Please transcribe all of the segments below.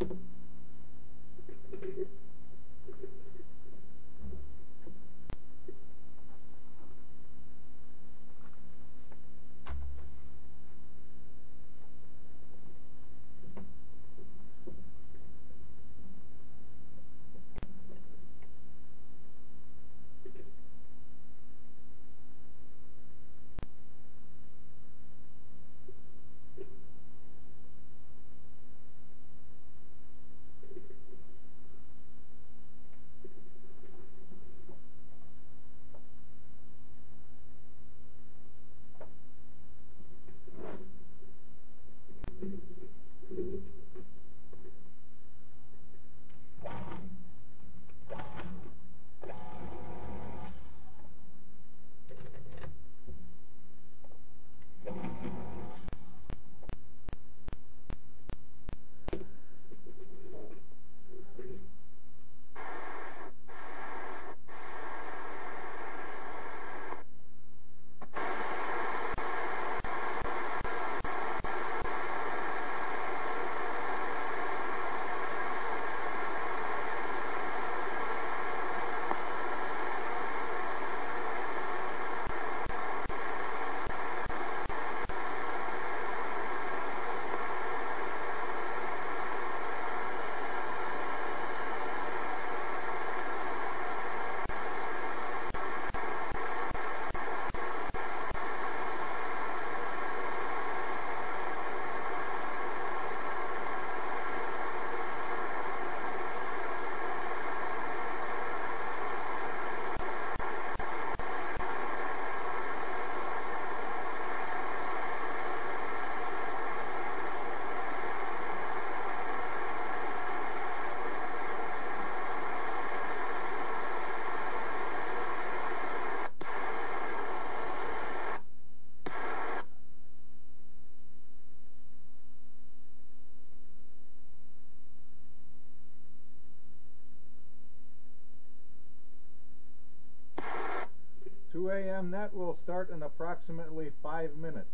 2 a.m. net will start in approximately 5 minutes.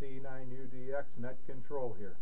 KC9UDX net control here.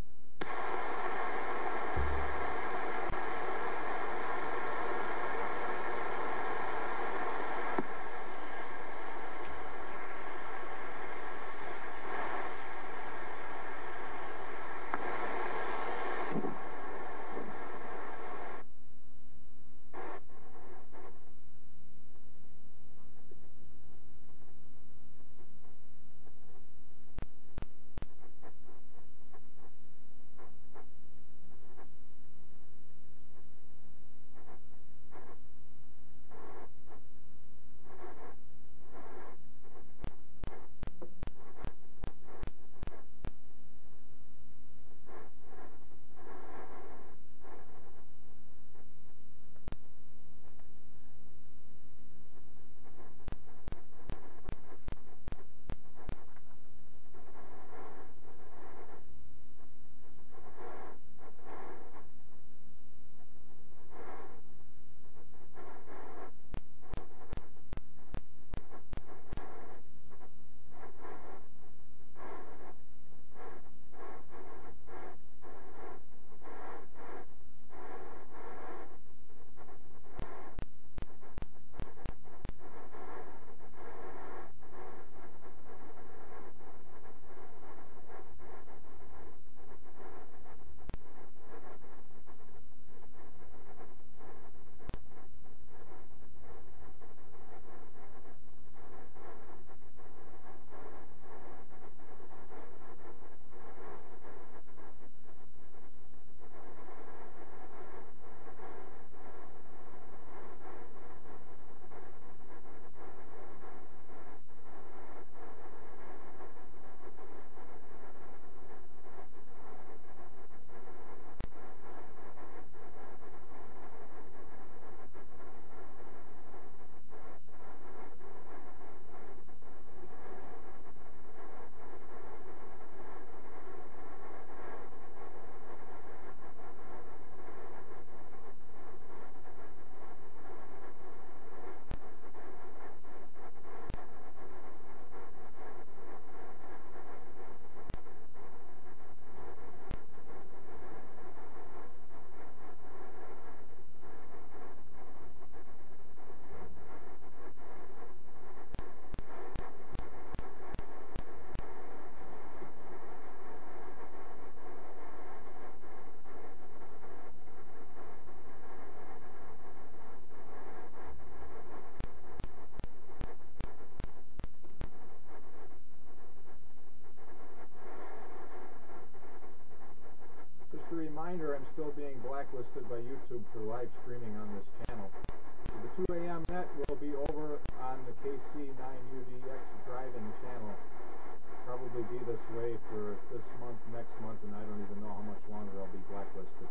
reminder, I'm still being blacklisted by YouTube for live streaming on this channel. The 2 a.m. net will be over on the KC9UDX Driving channel. Probably be this way for this month, next month, and I don't even know how much longer I'll be blacklisted.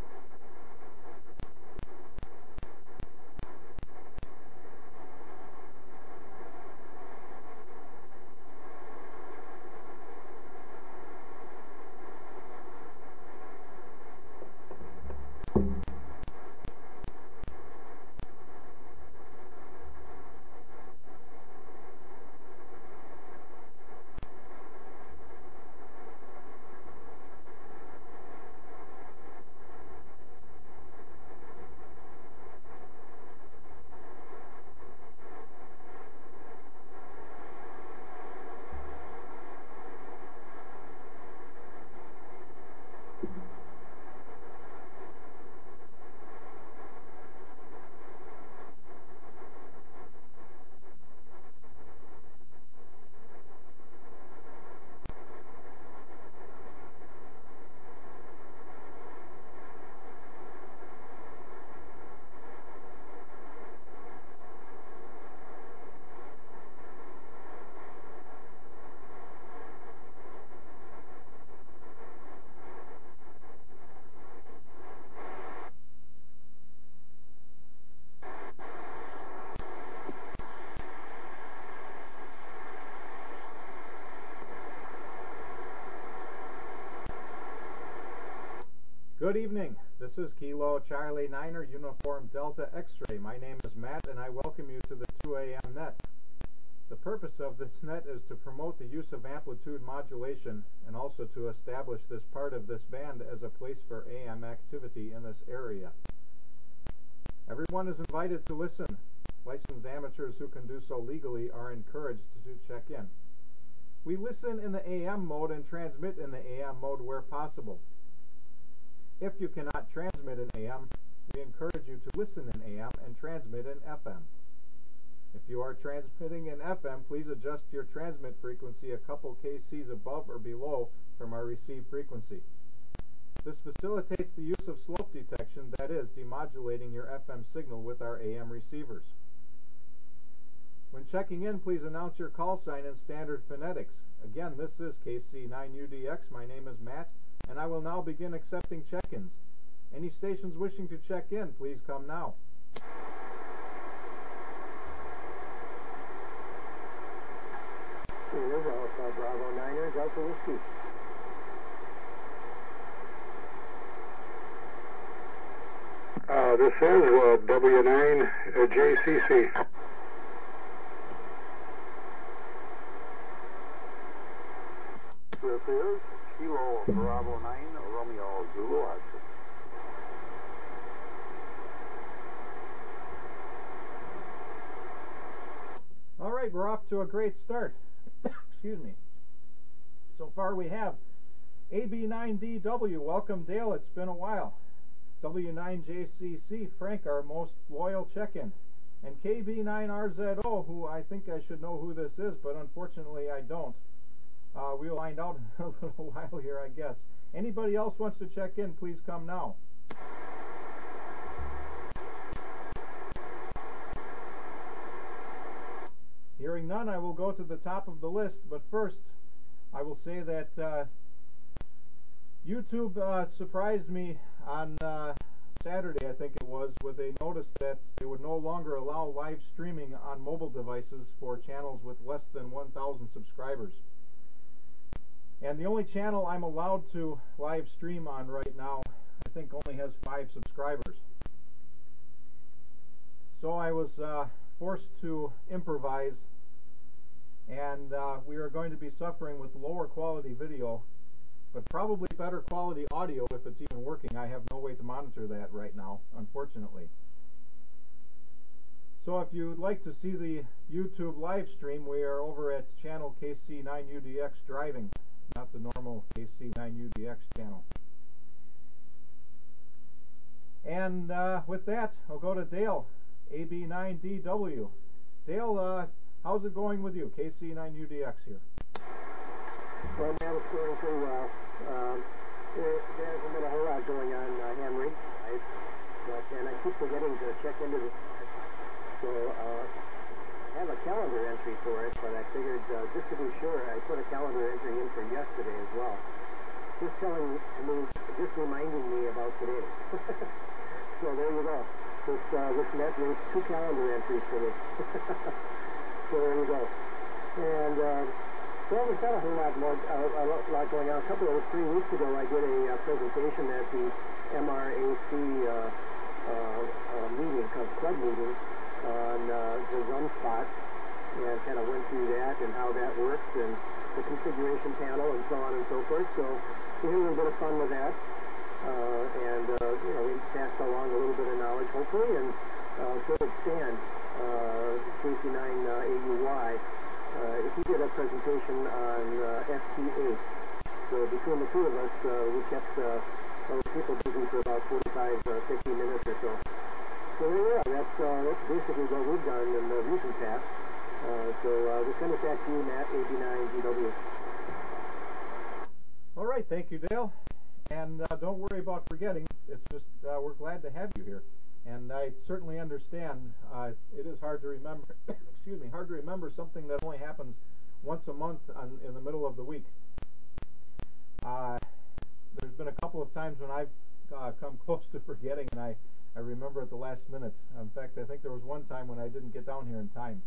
Good evening. This is Kilo Charlie 9er Uniform Delta X-Ray. My name is Matt and I welcome you to the 2 a.m. net. The purpose of this net is to promote the use of amplitude modulation and also to establish this part of this band as a place for AM activity in this area. Everyone is invited to listen. Licensed amateurs who can do so legally are encouraged to check in. We listen in the AM mode and transmit in the AM mode where possible. If you cannot transmit in AM, we encourage you to listen in AM and transmit in FM. If you are transmitting in FM, please adjust your transmit frequency a couple kcs above or below from our receive frequency. This facilitates the use of slope detection, that is, demodulating your FM signal with our AM receivers. When checking in, please announce your call sign in standard phonetics. Again, this is KC9UDX. My name is Matt, and I will now begin accepting check-ins. Any stations wishing to check in, please come now. Here's Alpha Bravo 9er, Delta Whiskey. This is W9 JCC. This is Kilo Bravo 9 Romeo Zulu Hudson. All right, we're off to a great start. Excuse me. So far we have AB9DW, welcome Dale, it's been a while. W9JCC, Frank, our most loyal check-in. And KB9RZO, who I think I should know who this is, but unfortunately I don't. We'll find out in a little while here, I guess. Anybody else wants to check in, please come now. Hearing none, I will go to the top of the list, but first I will say that YouTube surprised me on Saturday, I think it was, with a notice that they would no longer allow live streaming on mobile devices for channels with less than 1,000 subscribers. And the only channel I'm allowed to live stream on right now, I think only has 5 subscribers. So I was forced to improvise, and we are going to be suffering with lower quality video, but probably better quality audio if it's even working. I have no way to monitor that right now, unfortunately. So if you'd like to see the YouTube live stream, we are over at channel KC9UDX Driving, not the normal KC9UDX channel. And with that, I'll go to Dale, AB9DW. Dale, how's it going with you? KC9UDX here. Well, man, it's going pretty well. There's been a whole lot going on, Henry. And I keep forgetting to check into this. So I have a calendar entry for it, but I figured just to be sure, I put a calendar entry in for yesterday as well. Just reminding me about today. So there you go. This net needs 2 calendar entries for me. So there you go. And well, we've got a whole lot more, a lot going on. 3 weeks ago, I did a presentation at the MRAC meeting, club meeting, on the Zone Spot, and kind of went through that and how that works, and the configuration panel, and so on and so forth. So we had a little bit of fun with that, and we passed along a little bit of knowledge, hopefully, and so did Stan, KC9UDX. He did a presentation on FT8. So between the two of us, we kept people busy for about 45, 50 minutes or so. So yeah, that's basically what we've done in the recent past. So we'll send it back to you, Matt, AB9GW. All right, thank you, Dale. And don't worry about forgetting. It's just we're glad to have you here. And I certainly understand it is hard to remember. Excuse me, hard to remember something that only happens once a month in the middle of the week. There's been a couple of times when I've come close to forgetting, and I remember at the last minute. In fact, I think there was one time when I didn't get down here in time.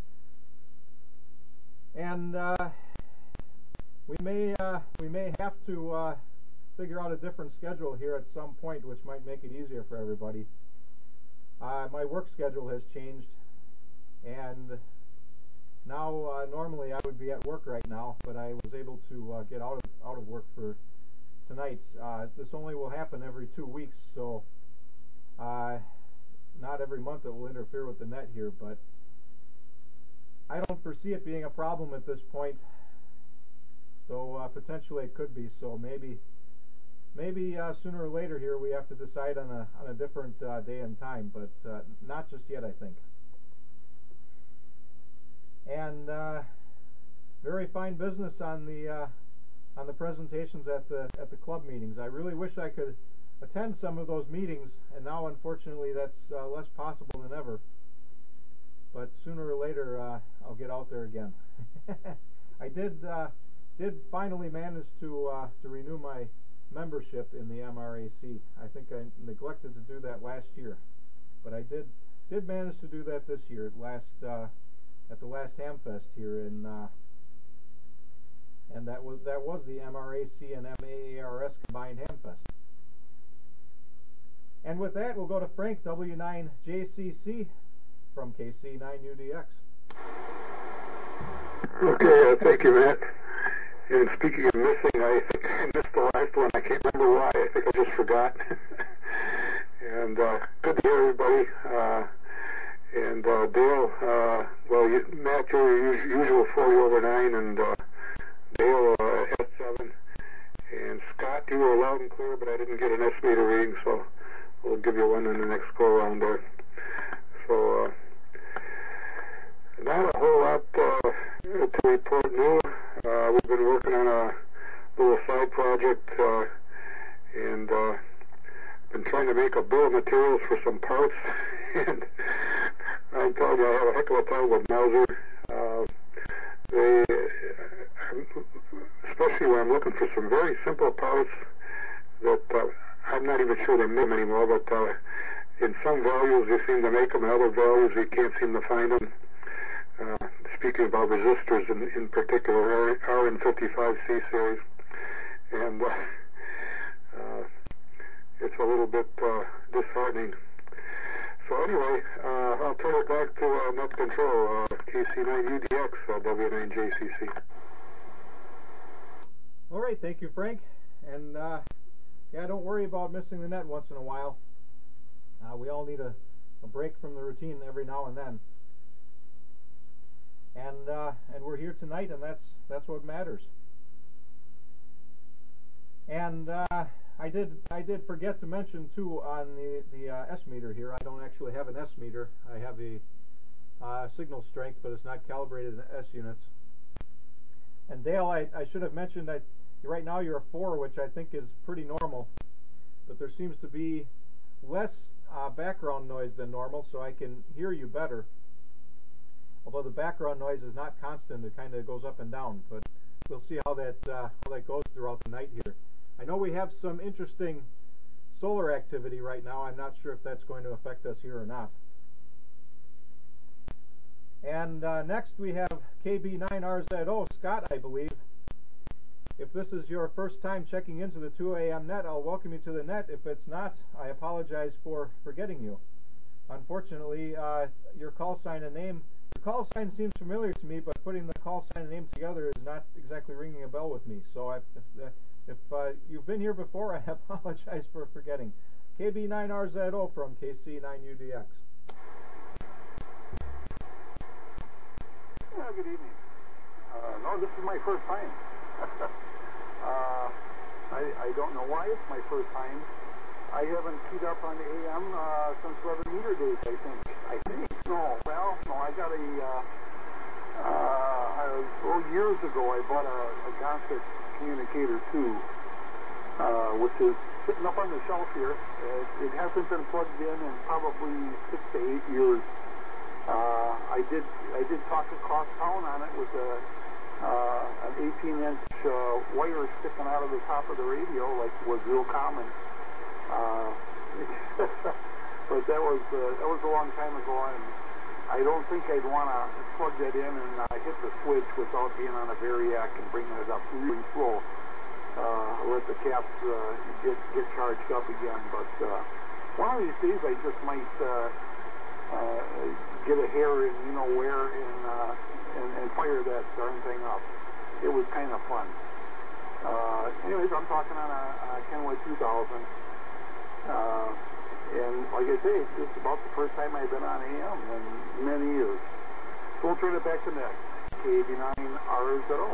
And we may have to figure out a different schedule here at some point, which might make it easier for everybody. My work schedule has changed, and now normally I would be at work right now, but I was able to get out of work for tonight. This only will happen every 2 weeks, so not every month it will interfere with the net here, but I don't foresee it being a problem at this point, though potentially it could be. So maybe sooner or later here we have to decide on a different day and time, but not just yet, I think. And very fine business on the presentations at the club meetings. I really wish I could attend some of those meetings, and now unfortunately that's less possible than ever. But sooner or later I'll get out there again. I did finally manage to renew my membership in the MRAC. I think I neglected to do that last year, but I did manage to do that this year at the last Hamfest here in and that was the MRAC and MAARS combined Hamfest. And with that, we'll go to Frank, W9JCC from KC9UDX. Okay, thank you, Matt. And speaking of missing, I think I missed the last one. I can't remember why. I think I just forgot. And good to hear everybody. And Dale, well, Matt, you're your usual 40/9, and Dale, S7. And Scott, you were loud and clear, but I didn't get an S meter reading, so we'll give you one in the next go around there. So, not a whole lot to report new. We've been working on a little side project, and been trying to make a bill of materials for some parts. And I'm telling you, I have a heck of a time with Mauser. Especially when I'm looking for some very simple parts that I'm not even sure they make them anymore, but in some values they seem to make them, in other values they can't seem to find them. Speaking about resistors in particular, RN55C series, and it's a little bit disheartening. So anyway, I'll turn it back to Net Control, KC9UDX, W9JCC. All right, thank you, Frank. And yeah, don't worry about missing the net once in a while. We all need a break from the routine every now and then. And we're here tonight, and that's what matters. And I did forget to mention too on the S meter here. I don't actually have an S meter. I have a signal strength, but it's not calibrated in S units. And Dale, I should have mentioned Right now you're a 4, which I think is pretty normal, but there seems to be less background noise than normal, so I can hear you better. Although the background noise is not constant, it kind of goes up and down, but we'll see how that goes throughout the night here. I know we have some interesting solar activity right now. I'm not sure if that's going to affect us here or not. And next we have KB9RZO, Scott, I believe. If this is your first time checking into the 2 a.m. net, I'll welcome you to the net. If it's not, I apologize for forgetting you. Unfortunately, your call sign and name, the call sign seems familiar to me, but putting the call sign and name together is not exactly ringing a bell with me. So if you've been here before, I apologize for forgetting. KB9RZO from KC9UDX. Yeah, good evening. No, this is my first time. I don't know why it's my first time. I haven't keyed up on the AM since 11 meter days, I think. No, well, no, I got years ago I bought a Gonset Communicator 2, which is sitting up on the shelf here. It hasn't been plugged in probably 6 to 8 years. I did talk across town on it with an 18-inch wire sticking out of the top of the radio, like was real common. But that was a long time ago, and I don't think I'd want to plug that in and hit the switch without being on a variac and bringing it up really slow. Let the caps get charged up again. But one of these days, I just might get a hair in you know where and fire that darn thing up. It was kind of fun. Anyways, I'm talking on a Kenway 2000. And like I say, it's just about the first time I've been on AM in many years. So we'll turn it back to Nick. KB9RZO.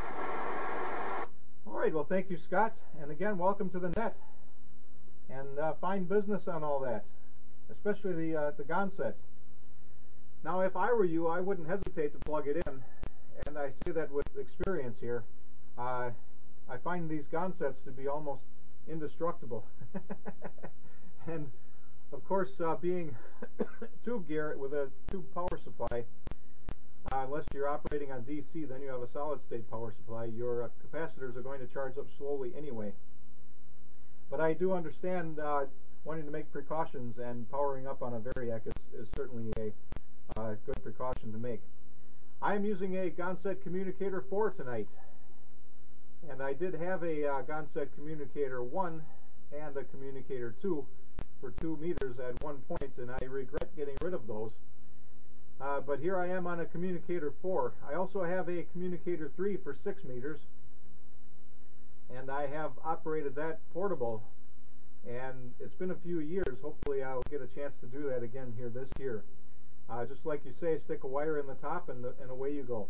All right, well, thank you, Scott. And again, welcome to the net. And fine business on all that, especially the Gonsets. Now, if I were you, I wouldn't hesitate to plug it in. And I say that with experience here. I find these Gonsets to be almost indestructible. And of course, being tube gear with a tube power supply, unless you're operating on DC, then you have a solid state power supply. Your capacitors are going to charge up slowly anyway. But I do understand wanting to make precautions, and powering up on a variac is certainly a good precaution to make. I am using a Gonset Communicator 4 tonight, and I did have a Gonset Communicator 1 and a Communicator 2 for 2 meters at one point, and I regret getting rid of those. But here I am on a Communicator 4. I also have a Communicator 3 for 6 meters, and I have operated that portable, and it's been a few years. Hopefully I'll get a chance to do that again here this year. Just like you say, stick a wire in the top and away you go.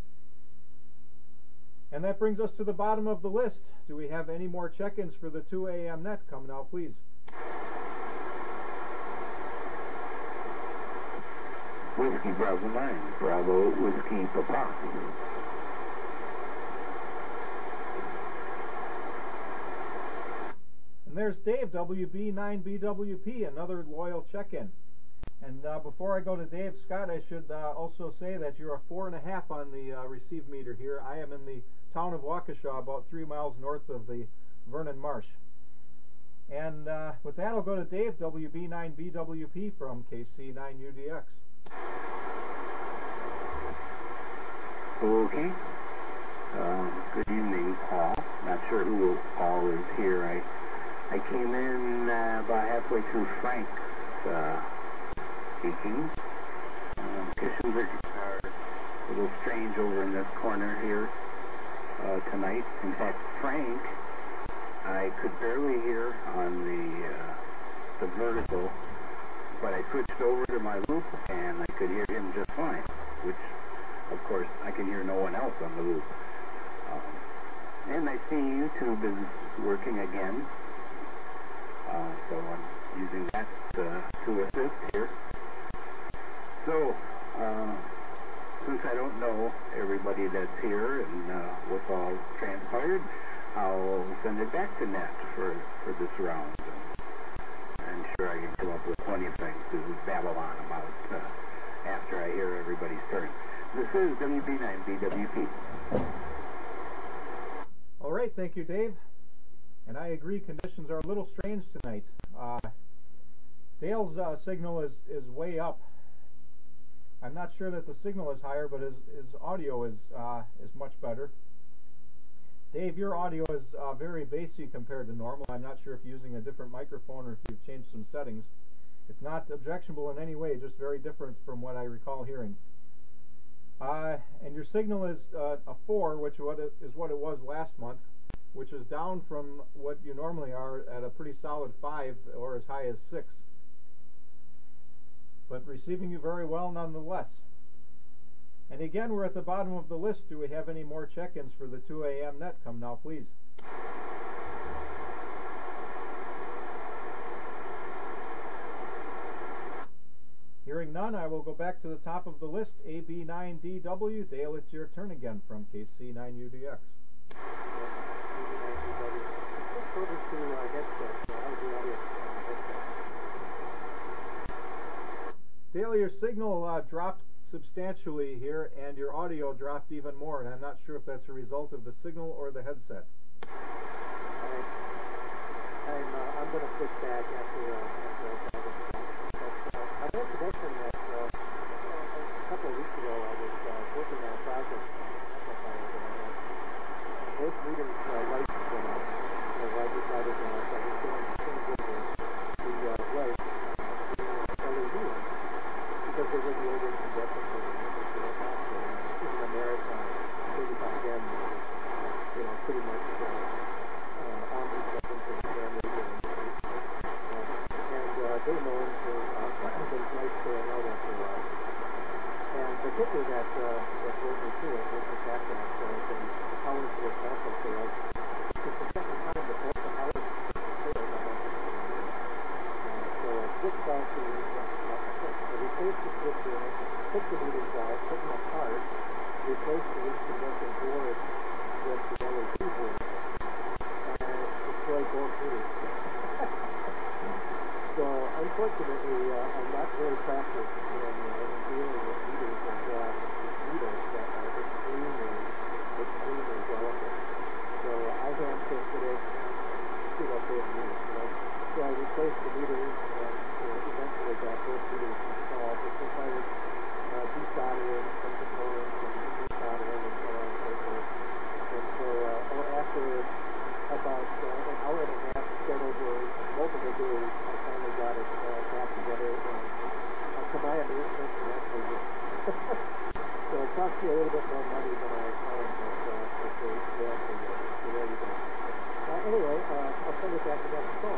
And that brings us to the bottom of the list. Do we have any more check-ins for the 2 a.m. net? Come now, please. Whiskey Bravo 9, Bravo Whiskey Papa. And there's Dave, WB9BWP, another loyal check-in. And before I go to Dave, Scott, I should also say that you're a 4.5 on the receive meter here. I am in the town of Waukesha, about 3 miles north of the Vernon Marsh. And with that, I'll go to Dave, WB9BWP from KC9UDX. Okay. Good evening, Paul. Not sure who all is here. I came in about halfway through Frank's speaking. Conditions are a little strange over in this corner here tonight. In fact, Frank, I could barely hear on the vertical, but I switched over to my loop and I could hear him just fine, which, of course, I can hear no one else on the loop. And I see YouTube is working again, so I'm using that to assist here. So, since I don't know everybody that's here and what's all transpired, I'll send it back to Nat for this round. And I'm sure I can come up with plenty of things to babble on about after I hear everybody's turn. This is WB9BWP. All right, thank you, Dave. And I agree, conditions are a little strange tonight. Dale's signal is way up. I'm not sure that the signal is higher, but his audio is much better. Dave, your audio is very bassy compared to normal. I'm not sure if you're using a different microphone or if you've changed some settings. It's not objectionable in any way, just very different from what I recall hearing. And your signal is a 4, which is what it was last month, which is down from what you normally are at a pretty solid 5 or as high as 6. But receiving you very well nonetheless. And again, we're at the bottom of the list. Do we have any more check-ins for the 2 a.m. net? Come now, please. Hearing none, I will go back to the top of the list. AB9DW. Dale, it's your turn again from KC9UDX. Dale, your signal dropped substantially here, and your audio dropped even more, and I'm not sure if that's a result of the signal or the headset. I'm going to switch back after I want to mention that a couple of weeks ago I was working on a project both meetings lights went out, so I decided I was going to change over the lights to LED ones because they were the old incandescent ones that were possible. Even the marathon 35M was, pretty much omnipresent in the family. They're known for those lights going out after a while. And the picture that drove me to it was the fact that the powers were also failed. It's the second time that both the powers failed on that. So I switched out I replaced the switch unit, took the meters out, took them apart, replaced the incandescent board with the LED board, and destroyed both meters. So, unfortunately, I'm not very practiced in dealing with meters and needles that are extremely delicate. So, I hand-tested it, screwed up both meters, So, I replaced the meters and eventually got both meters installed, which required desoldering some components and resoldering and so on and so forth. And so, after about an hour and a half spread over multiple days, I finally got it back together, and to my amazement, it actually worked. So it cost me a little bit more money than I planned, but they actually worked. So there you go. Anyway, I'll send it back to that phone.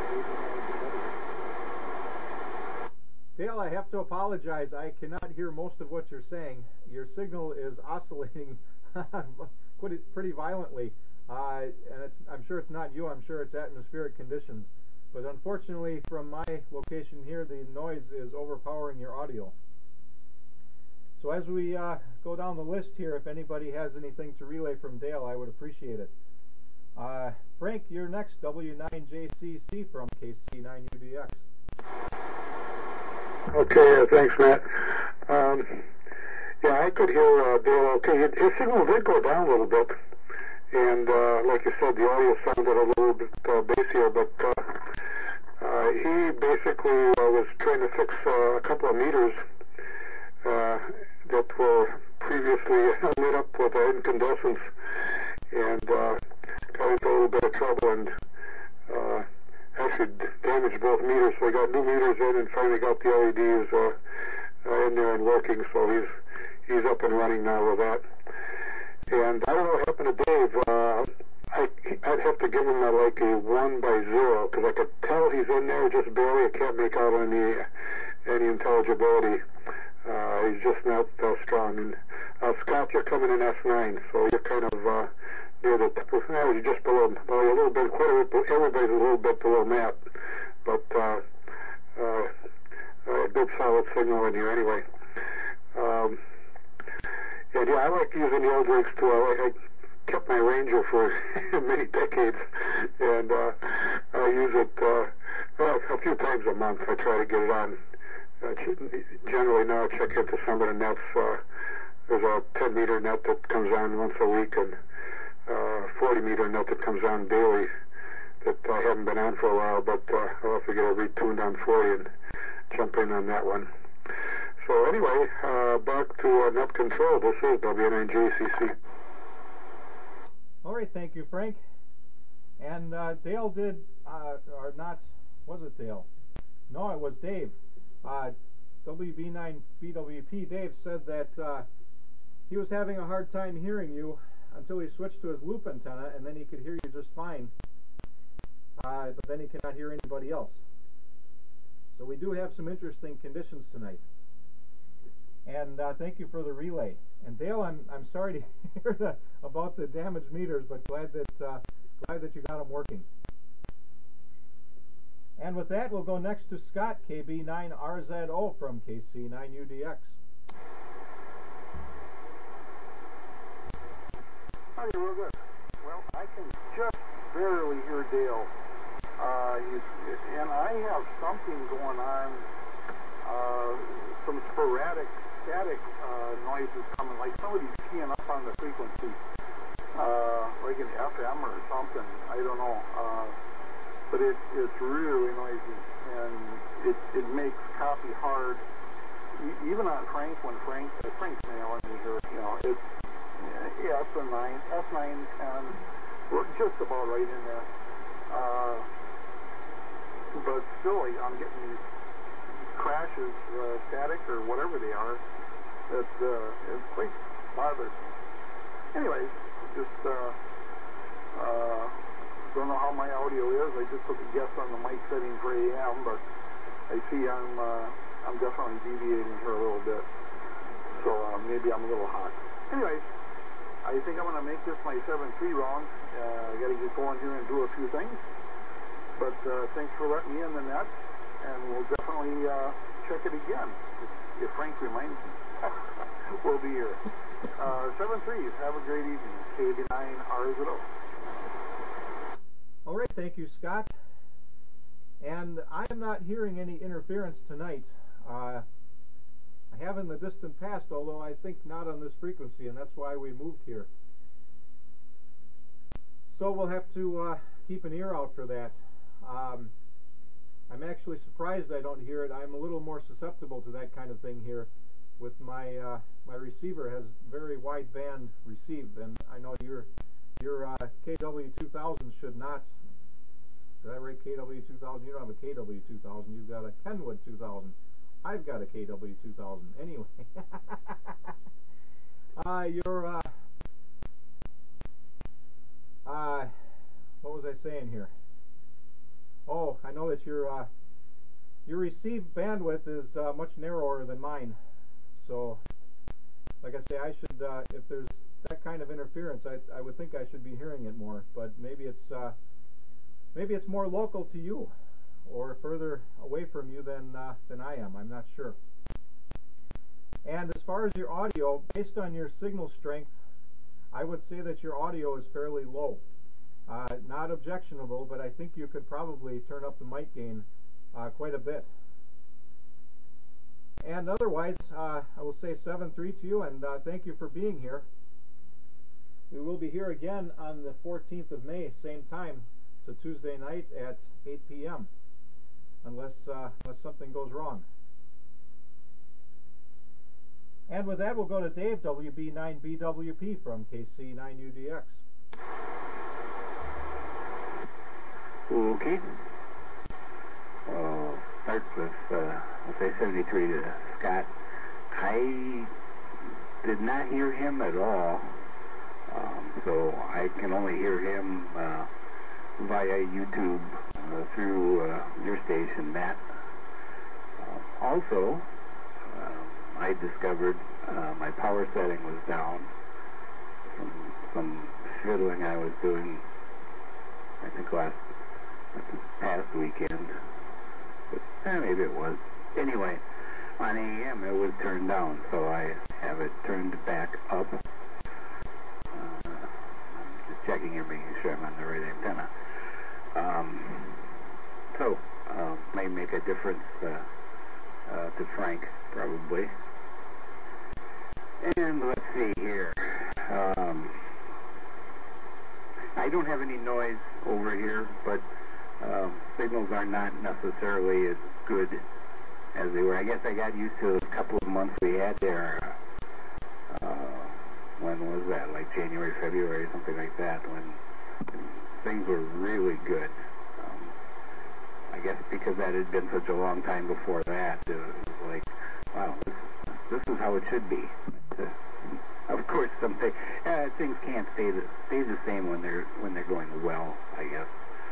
Dale, I have to apologize. I cannot hear most of what you're saying. Your signal is oscillating pretty violently. And I'm sure it's not you. I'm sure it's atmospheric conditions. But unfortunately, from my location here, the noise is overpowering your audio. So as we go down the list here, if anybody has anything to relay from Dale, I would appreciate it. Frank, you're next, W9JCC from KC9UDX. Okay, thanks, Matt. Yeah, I could hear Dale okay. His signal did go down a little bit. And like you said, the audio sounded a little bit bassier, but he basically was trying to fix a couple of meters that were previously lit up with incandescence, and got into a little bit of trouble and actually damaged both meters. So he got new meters in and finally got the LEDs in there and working. So he's up and running now with that. And I don't know what happened to Dave. I'd have to give him like a 1/0 because I could tell he's in there just barely. I can't make out any intelligibility. He's just not strong. And Scott, you're coming in S9, so you're kind of near the top. You're just below, well, a little bit. Everybody's a little bit below Matt, but a good solid signal in here anyway. And yeah, I like using the old rigs too. I kept my Ranger for many decades, and I use it a few times a month. I try to get it on. Generally now I check into some of the nets. There's a 10-meter net that comes on once a week, and 40-meter net that comes on daily that I haven't been on for a while, but I'll have to get it retuned on 40 and jump in on that one. So anyway, back to net control. This is W9JCC. All right, thank you, Frank. And Dale did, or not, was it Dale? No, it was Dave. WB9BWP Dave said that he was having a hard time hearing you until he switched to his loop antenna, and then he could hear you just fine. But then he cannot hear anybody else. So we do have some interesting conditions tonight. And thank you for the relay. And Dale, I'm sorry to hear about the damaged meters, but glad that you got them working. And with that, we'll go next to Scott, KB9RZO from KC9UDX. Howdy, real good. Well, I can just barely hear Dale. And I have something going on, some sporadic static noises coming, like somebody's keying up on the frequency, like an FM or something. I don't know. But it's really noisy, and it makes copy hard. Even on Frank, when Frank's nailing me here, it's S9, 10, we're just about right in there. But still, I'm getting these crashes, static or whatever they are. It's quite bothersome. Anyways, just don't know how my audio is. I just took a guess on the mic setting for AM, but I see I'm definitely deviating here a little bit. So maybe I'm a little hot. Anyways, I think I'm going to make this my 7-3 round. I got to get going here and do a few things. But thanks for letting me in the net, and we'll definitely check it again if Frank reminds me. We'll be here. 7-3. Have a great evening. KB9RZO. All right, thank you, Scott. And I am not hearing any interference tonight. I have in the distant past, although I think not on this frequency, and that's why we moved here. So we'll have to keep an ear out for that. I'm actually surprised I don't hear it. I'm a little more susceptible to that kind of thing here. With my my receiver has very wide band receive, and I know your KW2000 should not. Did I write KW2000? You don't have a KW2000. You've got a Kenwood 2000. I've got a KW2000. Anyway, what was I saying here? Oh, I know that your receive bandwidth is much narrower than mine. So, like I say, I should, if there's that kind of interference, I would think I should be hearing it more. But maybe it's more local to you, or further away from you than I am. I'm not sure. And as far as your audio, based on your signal strength, I would say that your audio is fairly low. Not objectionable, but I think you could probably turn up the mic gain quite a bit. And otherwise, I will say 7-3 to you, and thank you for being here. We will be here again on the 14th of May, same time, to Tuesday night at 8 p.m., unless something goes wrong. And with that, we'll go to Dave, WB9BWP from KC9UDX. Okay. Start with, I'll say 73 to Scott. I did not hear him at all, so I can only hear him via YouTube through your station, Matt. Also, I discovered my power setting was down from some fiddling I was doing, I think this past weekend. But maybe it was. Anyway, on AM it was turned down, so I have it turned back up. checking here, making sure I'm on the right antenna. May make a difference to Frank, probably. And let's see here. I don't have any noise over here, but signals are not necessarily as good as they were. I guess I got used to a couple of months we had there. When was that? Like January, February, something like that, when things were really good. I guess because that had been such a long time before that, it was like, wow, this is how it should be. Of course, things can't stay the same when they're going well, I guess.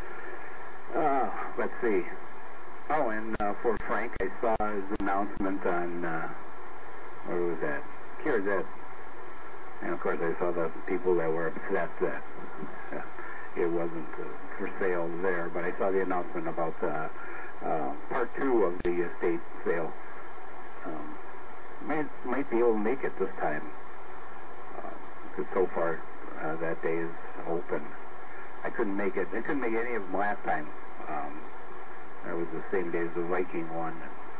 Let's see. Oh, and for Frank, I saw his announcement on what was that? KRZ. And of course, I saw the people that were upset that it wasn't for sale there. But I saw the announcement about part 2 of the estate sale. Might be able to make it this time, because so far that day is open. I couldn't make it. I couldn't make any of them last time. That was the same day as the Viking one.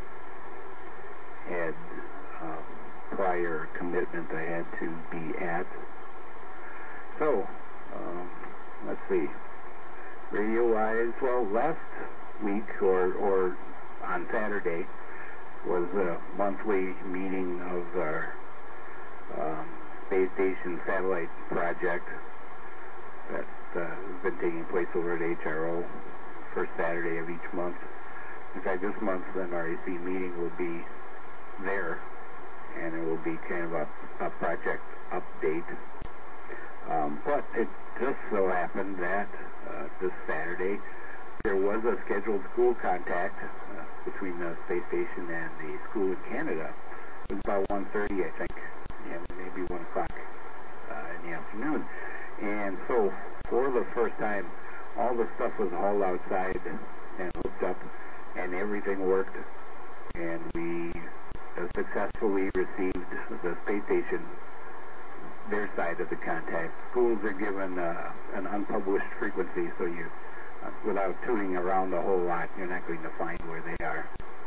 Had prior commitment I had to be at. So, let's see. Radio-wise, well, last week or on Saturday was a monthly meeting of our space station satellite project that has been taking place over at HRO, first Saturday of each month. In fact, this month's NRAC meeting will be there, and it will be kind of a project update. But it just so happened that this Saturday there was a scheduled school contact between the space station and the school in Canada. It was about 1:30, I think, and maybe 1 o'clock in the afternoon. And so, for the first time, all the stuff was hauled outside and hooked up, and everything worked. And we successfully received the space station, their side of the contact. Schools are given an unpublished frequency, so you, without tuning around a whole lot, you're not going to find where they are.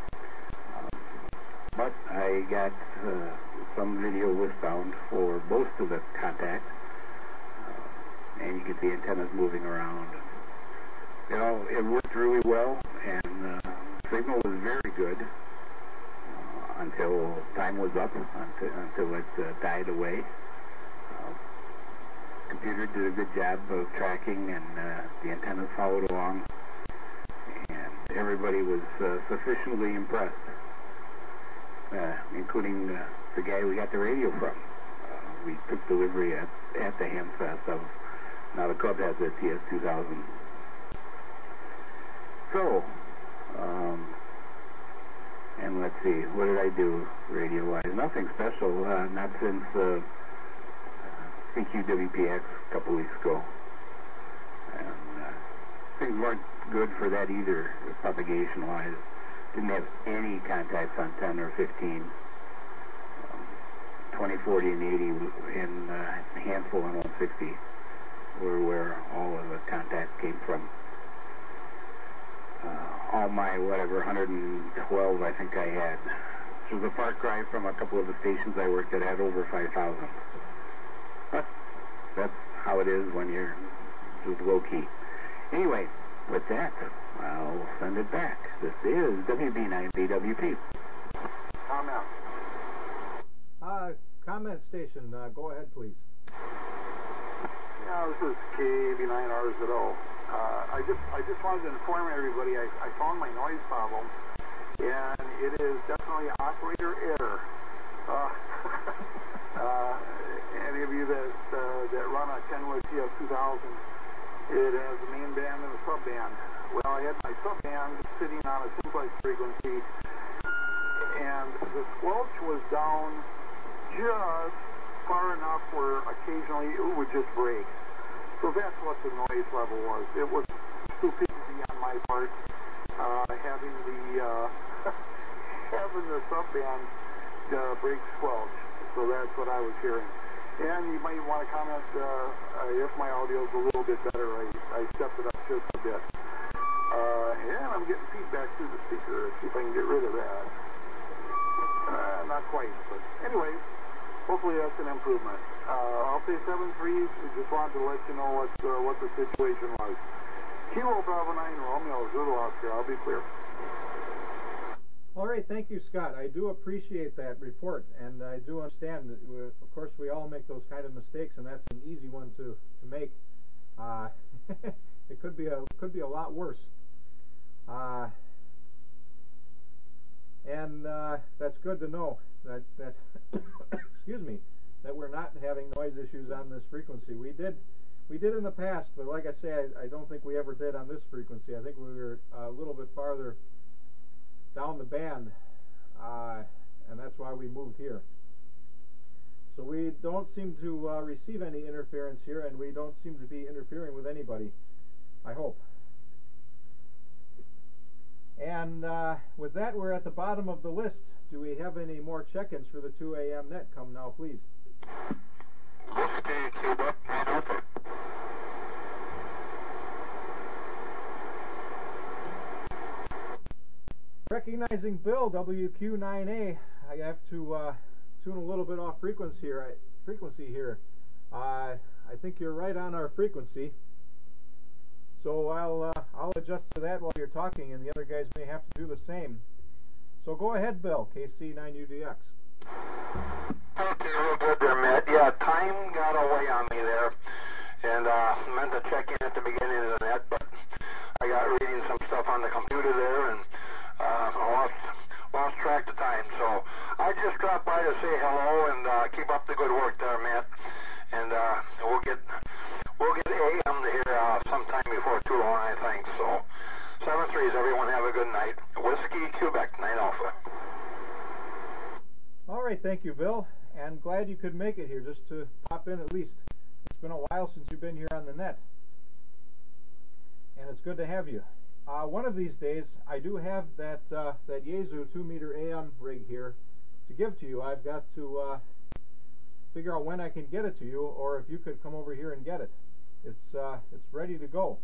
But I got some video with sound for most of the contact, and you can see antennas moving around. You know, it worked really well, and signal was very good until time was up, until it died away. Computer did a good job of tracking, and the antennas followed along, and everybody was sufficiently impressed, including the guy we got the radio from. We took delivery at the Handfest of, now the club has a TS-2000. So, and let's see, what did I do radio-wise? Nothing special, not since KC9UDX a couple weeks ago. And things weren't good for that either, propagation-wise. Didn't have any contacts on 10 or 15. 20, 40, and 80, and a handful on 160 were where all of the contacts came from. All my, 112 I think I had. Which was a far cry from a couple of the stations I worked at had over 5,000. But that's how it is when you're just low-key. Anyway, with that, I'll send it back. This is WB9BWP. Comment. Comment station, go ahead, please. Yeah, this is KB9RZO. I just wanted to inform everybody I found my noise problem, and it is definitely operator error. Any of you that run a Kenwood TS-2000, it has a main band and a sub band. Well, I had my sub band sitting on a simplex frequency, and the squelch was down just far enough where occasionally it would just break. So that's what the noise level was. It was stupidity on my part, having the having the sub band break squelch. So that's what I was hearing. And you might want to comment if my audio is a little bit better. I stepped it up just a bit. And I'm getting feedback through the speaker. Let's see if I can get rid of that. Not quite, but anyway, hopefully that's an improvement. I'll say 7-3. Just wanted to let you know what the situation was. Kilo Bravo 9 Romeo Zulu Oscar. I'll be clear. All right, thank you, Scott. I do appreciate that report, and I do understand that, of course, we all make those kind of mistakes, and that's an easy one to make. It could be a lot worse. And that's good to know that excuse me, that we're not having noise issues on this frequency. We did in the past, but like I say, I don't think we ever did on this frequency. I think we were a little bit farther down the band, and that's why we moved here. So we don't seem to receive any interference here, and we don't seem to be interfering with anybody, I hope. And with that, we're at the bottom of the list. Do we have any more check-ins for the 2 a.m. net? Come now, please. Whiskey, Quebec, 9 Alpha. Recognizing Bill, WQ9A, I have to tune a little bit off frequency here. I think you're right on our frequency. So I'll adjust to that while you're talking, and the other guys may have to do the same. So go ahead, Bill, KC9UDX. Okay, real good there, Matt. Yeah, time got away on me there, and meant to check in at the beginning of the net, but I got reading some stuff on the computer there, and lost track of time. So I just dropped by to say hello and keep up the good work there, Matt. And we'll get AM to here sometime before too long, I think. So 7-3s, everyone have a good night. Whiskey, Quebec, 9 Alpha. All right, thank you, Bill. And glad you could make it here just to pop in at least. It's been a while since you've been here on the net. And it's good to have you. One of these days, I do have that Yaesu 2-meter AM rig here to give to you. I've got to figure out when I can get it to you, or if you could come over here and get it. It's ready to go.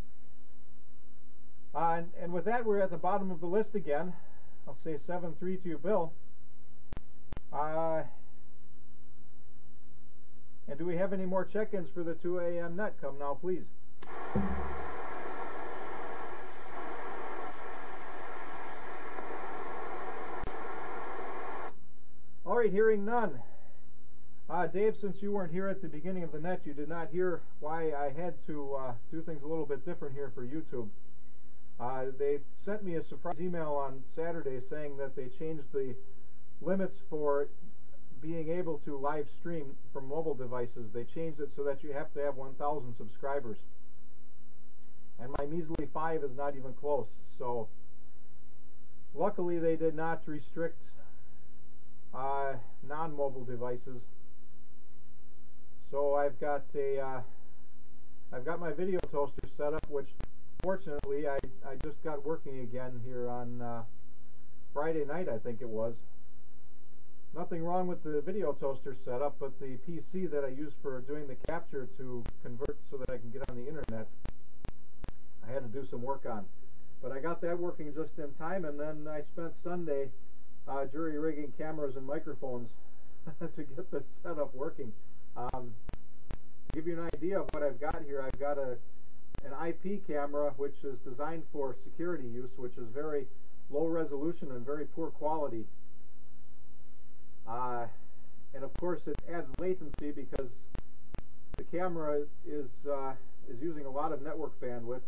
And with that, we're at the bottom of the list again. I'll say 7-3 to you, Bill. And do we have any more check-ins for the 2 a.m. net? Come now, please. All right, hearing none. Dave, since you weren't here at the beginning of the net, you did not hear why I had to do things a little bit different here for YouTube. They sent me a surprise email on Saturday saying that they changed the limits for being able to live stream from mobile devices. They changed it so that you have to have 1,000 subscribers. And my measly 5 is not even close. So luckily they did not restrict non-mobile devices. So I've got my video toaster set up, which fortunately I just got working again here on Friday night, I think it was. Nothing wrong with the video toaster setup, but the PC that I use for doing the capture to convert so that I can get on the internet, I had to do some work on. But I got that working just in time, and then I spent Sunday jury rigging cameras and microphones to get this setup working. To give you an idea of what I've got here, I've got an IP camera which is designed for security use, which is very low resolution and very poor quality. And of course it adds latency because the camera is using a lot of network bandwidth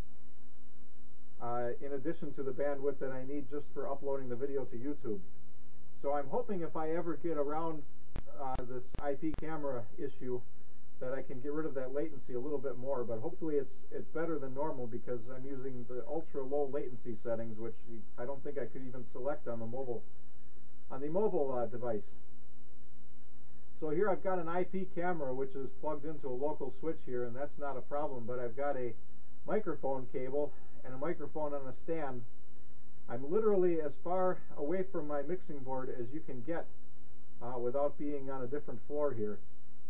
in addition to the bandwidth that I need just for uploading the video to YouTube. So I'm hoping if I ever get around this IP camera issue that I can get rid of that latency a little bit more, but hopefully it's better than normal because I'm using the ultra low latency settings, which I don't think I could even select on the mobile device. So here I've got an IP camera which is plugged into a local switch here, and that's not a problem, but I've got a microphone cable and a microphone on a stand. I'm literally as far away from my mixing board as you can get without being on a different floor here.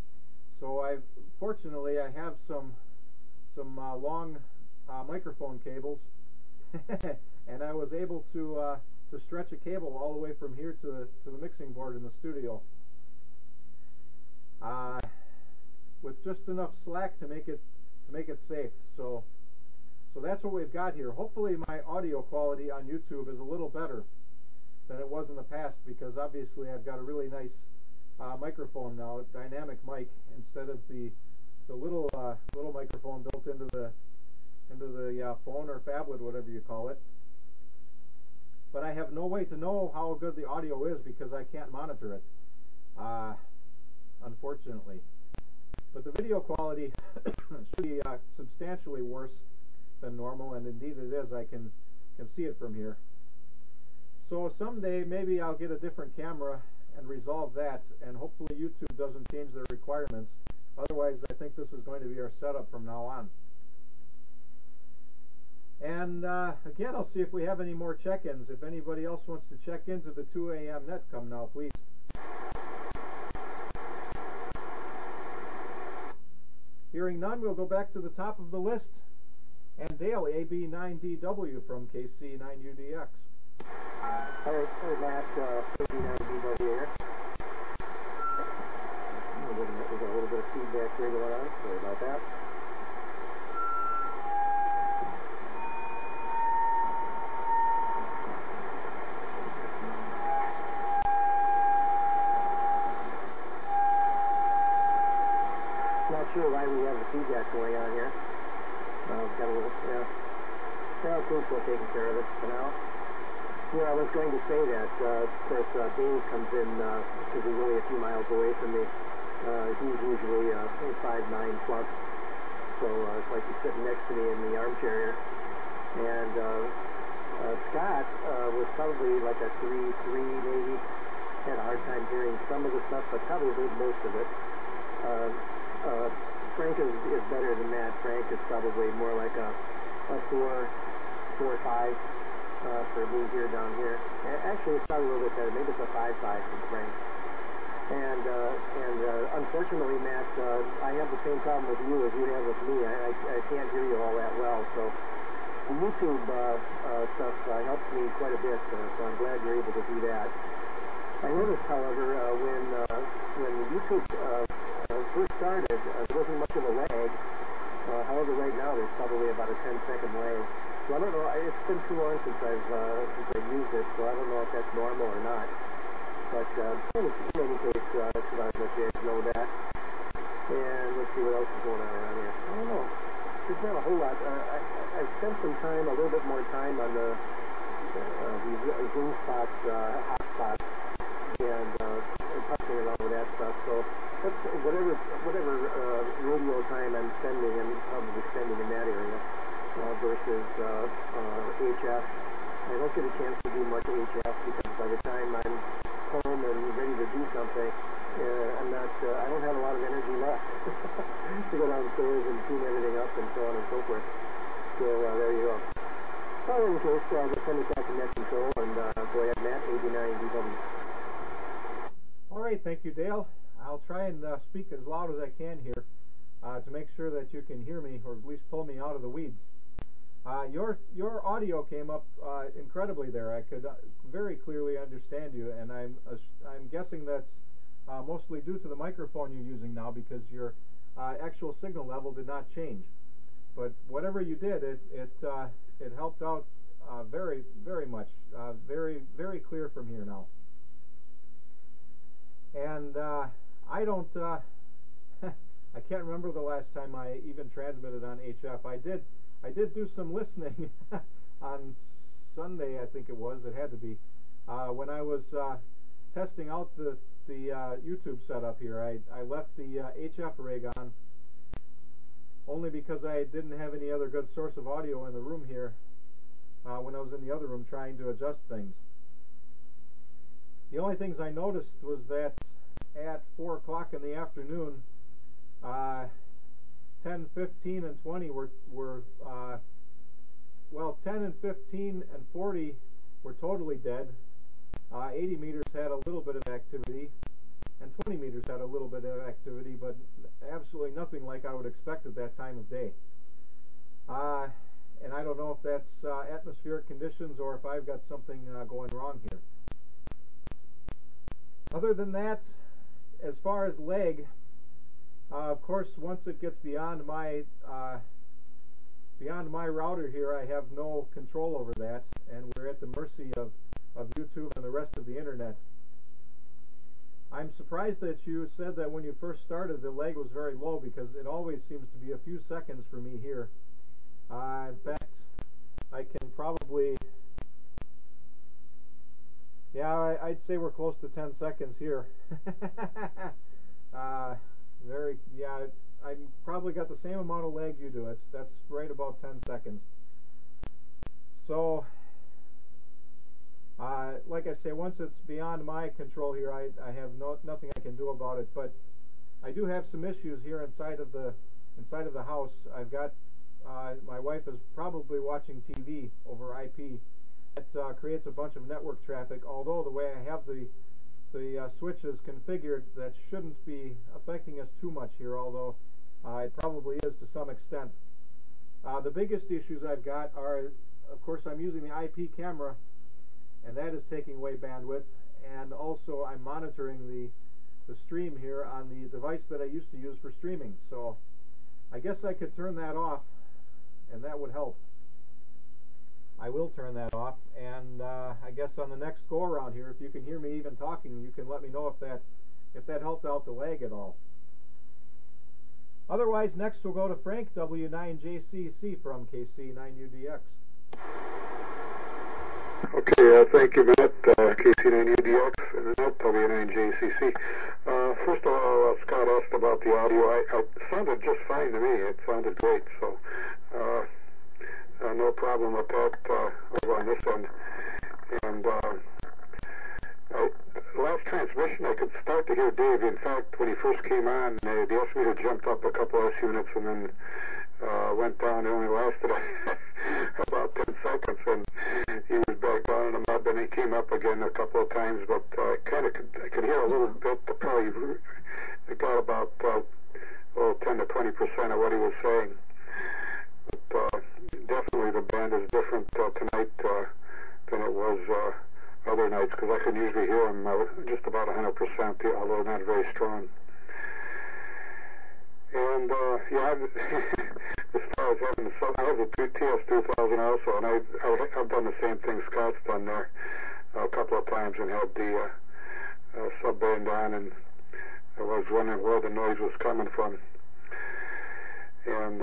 So fortunately I have some long microphone cables, and I was able to stretch a cable all the way from here to the mixing board in the studio, with just enough slack to make it safe. So that's what we've got here. Hopefully my audio quality on YouTube is a little better than it was in the past, because obviously I've got a really nice microphone now, a dynamic mic, instead of the little microphone built into the phone or phablet, whatever you call it. But I have no way to know how good the audio is because I can't monitor it, unfortunately. But the video quality should be substantially worse than normal, and indeed it is. I can see it from here. So someday maybe I'll get a different camera and resolve that, and hopefully YouTube doesn't change their requirements. Otherwise, I think this is going to be our setup from now on. And again, I'll see if we have any more check-ins. If anybody else wants to check into the 2 a.m. net, come now, please. Hearing none, we'll go back to the top of the list. And Dale, AB9DW from KC9UDX. Hey, Matt, AB9DW here. We've got a little bit of feedback here going on. Sorry about that. Not sure why we have the feedback going on here. Got a little, yeah, it seems to have taken care of it for now. Yeah, I was going to say that, of course, Dave comes in, because he's only a few miles away from me. He's usually 5'9" plus, so it's like he's sitting next to me in the armchair here. And Scott was probably like a 3'3" maybe. Had a hard time hearing some of the stuff, but probably heard most of it. Frank is better than that. Frank is probably more like a 4 or 5 for me here down here. Actually, it's probably a little bit better. Maybe it's a 5'5" from Frank. And unfortunately, Matt, I have the same problem with you as you have with me. I can't hear you all that well. So the YouTube stuff helps me quite a bit. So I'm glad you're able to do that. I noticed, however, when the YouTube first started, there wasn't much of a lag. However, right now there's probably about a 10-second lag. So I don't know. It's been too long since I've used it, so I don't know if that's normal or not. But in any case, I thought I'd let you guys know that. And let's see what else is going on around here. I don't know. There's not a whole lot. I spent some time, a little bit more time on these Zoom spots, hotspots, and touching around with that stuff. So that's whatever radio time I'm spending, I'm probably spending in that area versus HF. I don't get a chance to do much HF because by the time I'm home and ready to do something, I don't have a lot of energy left to go downstairs and tune everything up and so on and so forth. So there you go. Well, in any case, just send it back to net control and go ahead, Matt, 89DW. All right, thank you, Dale. I'll try and speak as loud as I can here to make sure that you can hear me, or at least pull me out of the weeds. Your audio came up incredibly there. I could very clearly understand you, and I'm guessing that's mostly due to the microphone you're using now, because your actual signal level did not change. But whatever you did, it helped out very, very much. Very, very clear from here now. And I don't, I can't remember the last time I even transmitted on HF. I did do some listening on Sunday, I think it was. It had to be when I was testing out the YouTube setup here. I left the HF rig on only because I didn't have any other good source of audio in the room here when I was in the other room trying to adjust things. The only things I noticed was that at 4 o'clock in the afternoon, 10, 15, and 20 were well, 10 and 15 and 40 were totally dead. 80 meters had a little bit of activity. and 20 meters had a little bit of activity, but absolutely nothing like I would expect at that time of day. And I don't know if that's atmospheric conditions or if I've got something going wrong here. Other than that, as far as lag, of course, once it gets beyond my router here, I have no control over that, and we're at the mercy of YouTube and the rest of the internet. I'm surprised that you said that when you first started the lag was very low, because it always seems to be a few seconds for me here. In fact, I can probably, yeah, I'd say we're close to 10 seconds here. Yeah, I probably got the same amount of lag you do. That's right about 10 seconds. So, like I say, once it's beyond my control here, I have nothing I can do about it. But I do have some issues here inside of the house. I've got my wife is probably watching TV over IP. It creates a bunch of network traffic. Although the way I have the switches configured, that shouldn't be affecting us too much here. Although it probably is to some extent. The biggest issues I've got are, of course, I'm using the IP camera, and that is taking away bandwidth, and also I'm monitoring the stream here on the device that I used to use for streaming. So I guess I could turn that off, and that would help. I will turn that off, and I guess on the next go around here, if you can hear me even talking, you can let me know if that helped out the lag at all. Otherwise, next we'll go to Frank, W9JCC from KC9UDX. Okay, thank you, Matt. KC9UDX and W9JCC. First of all, Scott asked about the audio. It sounded just fine to me. It sounded great, so no problem with that over on this end. And last transmission, I could start to hear Dave. In fact, when he first came on, the S-meter jumped up a couple S units and then went down. It only lasted about 10 seconds, and he was back down in the mud. Then he came up again a couple of times, but I could hear a little bit. Probably got about 10 to 20% of what he was saying. But definitely the band is different tonight than it was other nights, because I can usually hear him just about 100%, although not very strong. And yeah, as far as having I have the TS2000 also, and I've done the same thing Scott's done there a couple of times, and had the subband on, and I was wondering where the noise was coming from. And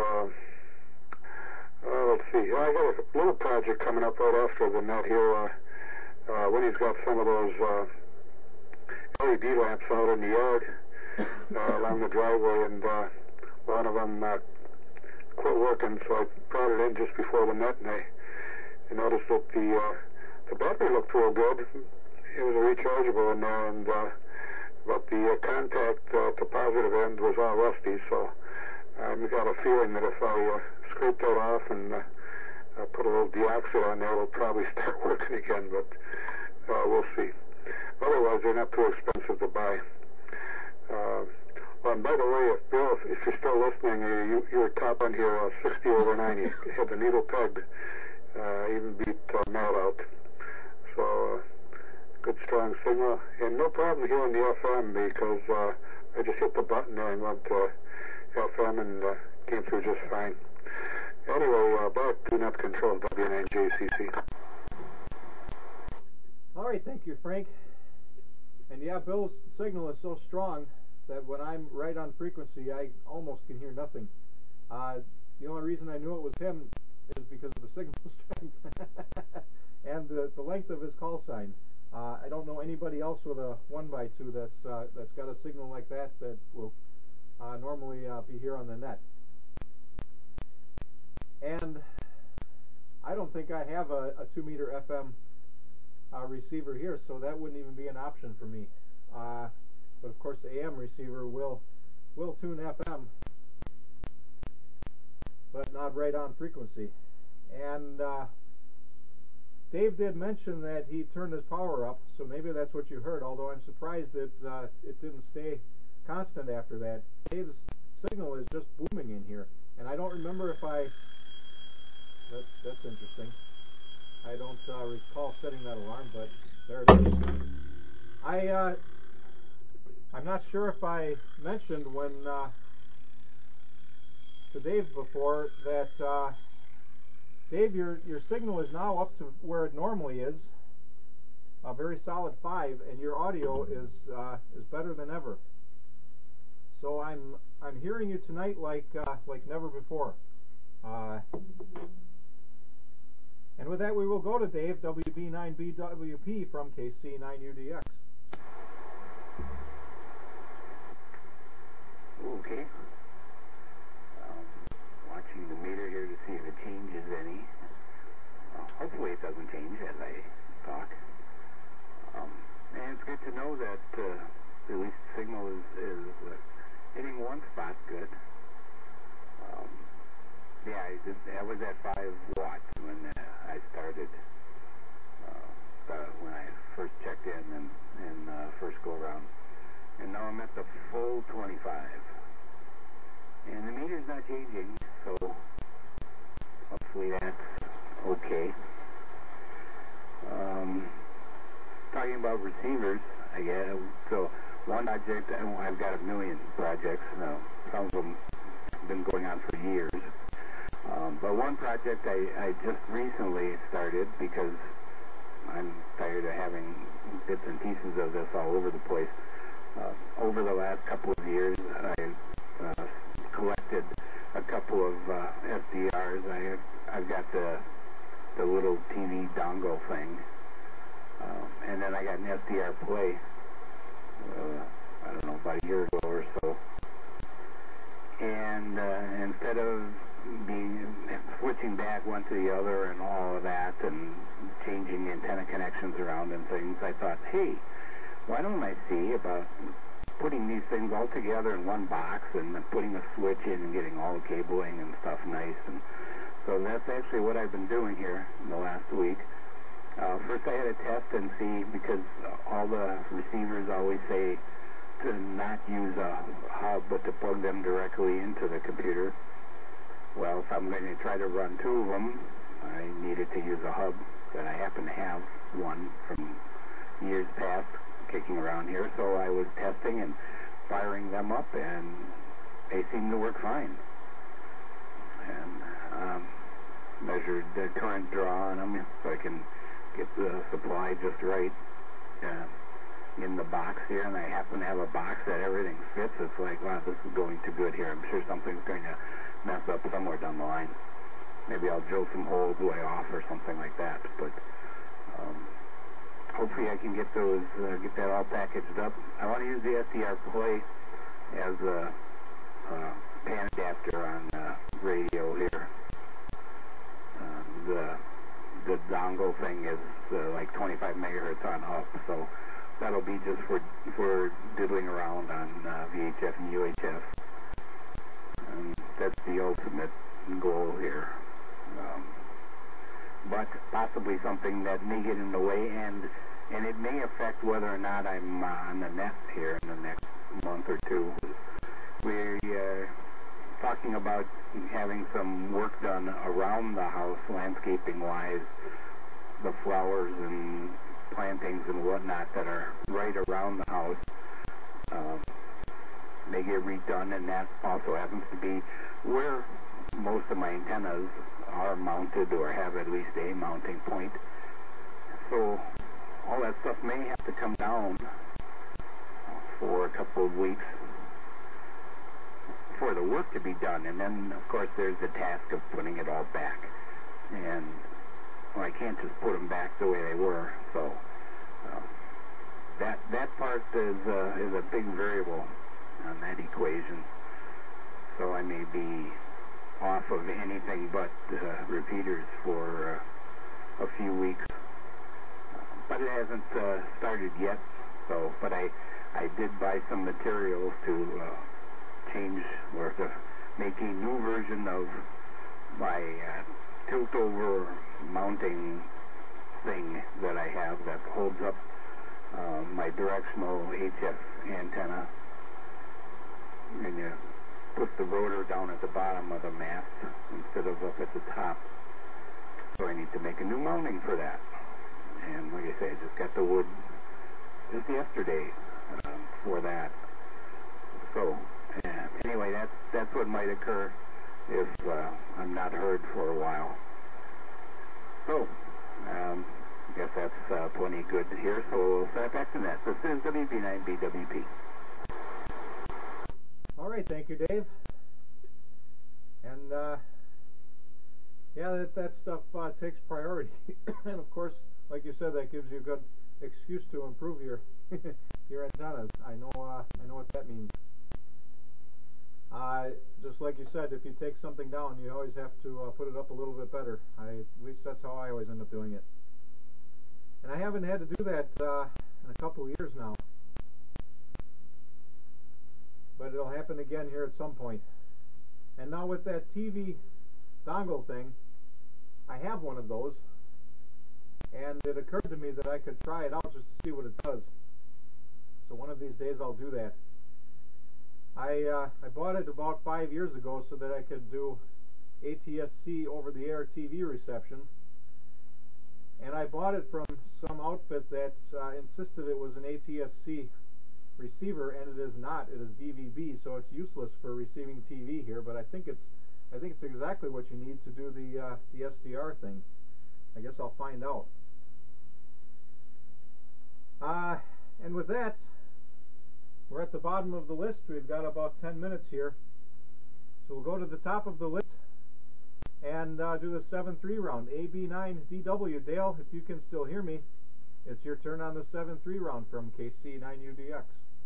let's see, I got a little project coming up right after the net here. Winnie's got some of those LED lamps out in the yard along the driveway, and one of them quit working, so I brought it in just before the net, and I noticed that the battery looked real good. It was a rechargeable in there, and but the contact to positive end was all rusty, so I've got a feeling that if I scrape that off and put a little deoxide on there, it'll probably start working again, but we'll see. Otherwise, they're not too expensive to buy. And by the way, Bill, if you're still listening, you were top on here 60/90. You had the needle pegged, even beat Matt out. So good strong signal, and no problem hearing the FM, because I just hit the button there and went to FM and came through just fine. Anyway, back to net control, W9JCC. All right, thank you, Frank. And yeah, Bill's signal is so strong that when I'm right on frequency, I almost can hear nothing. The only reason I knew it was him is because of the signal strength and the length of his call sign. I don't know anybody else with a 1x2 that's got a signal like that will normally be here on the net. And I don't think I have a 2-meter FM receiver here, so that wouldn't even be an option for me. But of course, the AM receiver will tune FM, but not right on frequency. And Dave did mention that he turned his power up, so maybe that's what you heard, although I'm surprised that it didn't stay constant after that. Dave's signal is just booming in here, and I don't remember if I... That's interesting. I don't recall setting that alarm, but there it is. I'm not sure if I mentioned when to Dave before that Dave, your signal is now up to where it normally is, a very solid 5, and your audio is better than ever. So I'm hearing you tonight like never before. And with that, we will go to Dave, WB9BWP from KC9UDX. Okay. Watching the meter here to see if it changes any. Hopefully it doesn't change as I talk. And it's good to know that at least the signal is hitting one spot good. Yeah, I was at 5 watts when I started, when I first checked in and first go around. And now I'm at the full 25. And the meter's not changing, so hopefully that's okay. Talking about receivers, I guess, so one project, I've got a million projects. Some of them have been going on for years. But one project I just recently started because I'm tired of having bits and pieces of this all over the place. Over the last couple of years, I collected a couple of SDRs. I've got the little TV dongle thing, and then I got an SDR Play. I don't know, about a year ago or so. And instead of switching back one to the other and all of that, and changing antenna connections around and things, I thought, hey, why don't I see about putting these things all together in one box and then putting a switch in and getting all the cabling and stuff nice. And so that's actually what I've been doing here in the last week. First I had to test and see, because all the receivers always say to not use a hub but to plug them directly into the computer. Well, if I'm going to try to run 2 of them, I needed to use a hub, and I happen to have one from years past kicking around here, so I was testing and firing them up, and they seem to work fine. And measured the current draw on them so I can get the supply just right in the box here, and I happen to have a box that everything fits. It's like, wow, this is going too good here. I'm sure something's going to mess up somewhere down the line. Maybe I'll drill some holes way off or something like that, but hopefully I can get those, get that all packaged up. I want to use the SDR Play as a pan adapter on radio here. The dongle thing is like 25 megahertz on up, so that'll be just for diddling around on VHF and UHF. And that's the ultimate goal here. But possibly something that may get in the way, and it may affect whether or not I'm on the net here in the next month or 2. We're talking about having some work done around the house, landscaping-wise, the flowers and plantings and whatnot that are right around the house may get redone, and that also happens to be where most of my antennas are mounted or have at least a mounting point. So all that stuff may have to come down for a couple of weeks for the work to be done, and then of course there's the task of putting it all back, and well, I can't just put them back the way they were, so that part is a big variable on that equation. So I may be off of anything but repeaters for a few weeks, but it hasn't started yet. So, but I did buy some materials to change or to make a new version of my tilt over mounting thing that I have that holds up my directional HF antenna, and you put the rotor down at the bottom of the mast instead of up at the top. So I need to make a new mounting for that. And like I say, I just got the wood just yesterday for that. So anyway, that's what might occur if I'm not heard for a while. So I guess that's plenty good here. So we'll start back to that. This is WB9BWP. All right, thank you, Dave. And yeah, that stuff takes priority. And of course, like you said, that gives you a good excuse to improve your your antennas. I know what that means. Just like you said, if you take something down, you always have to put it up a little bit better. At least that's how I always end up doing it. And I haven't had to do that in a couple of years now. But it'll happen again here at some point. And now with that TV dongle thing, I have one of those, and it occurred to me that I could try it out just to see what it does. So one of these days I'll do that. I bought it about 5 years ago so that I could do ATSC over-the-air TV reception, and I bought it from some outfit that insisted it was an ATSC receiver, and it is not. It is DVB, so it's useless for receiving TV here. But I think it's exactly what you need to do the SDR thing. I guess I'll find out. And with that, we're at the bottom of the list. We've got about 10 minutes here, so we'll go to the top of the list and do the 7-3 round. AB9DW. Dale, if you can still hear me, it's your turn on the 7-3 round from KC9UDX.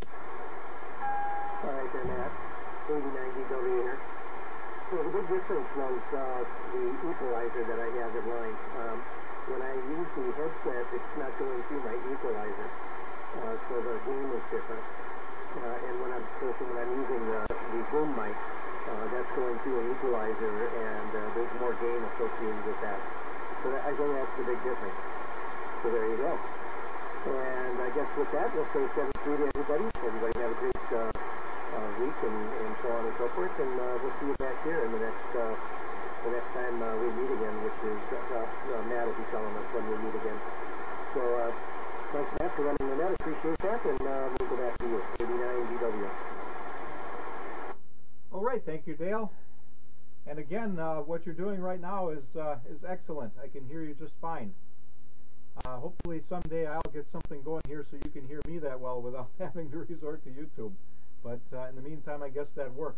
All right there, Matt. 89DW here. So the big difference was the equalizer that I have in line. When I use the headset, it's not going through my equalizer, so the gain is different. And when I'm using the boom mic, that's going through an equalizer, and there's more gain associated with that. So I think that's the big difference. So there you go. And I guess with that, we'll say 7-3 to everybody. Everybody have a great week and so on and so forth. And we'll see you back here in the next time we meet again, which is Matt will be telling us when we meet again. So thanks, Matt, for running the net. Appreciate that. And we'll go back to you. 89DW. All right, thank you, Dale. And again, what you're doing right now is excellent. I can hear you just fine. Hopefully someday I'll get something going here so you can hear me that well without having to resort to YouTube. But in the meantime, I guess that works.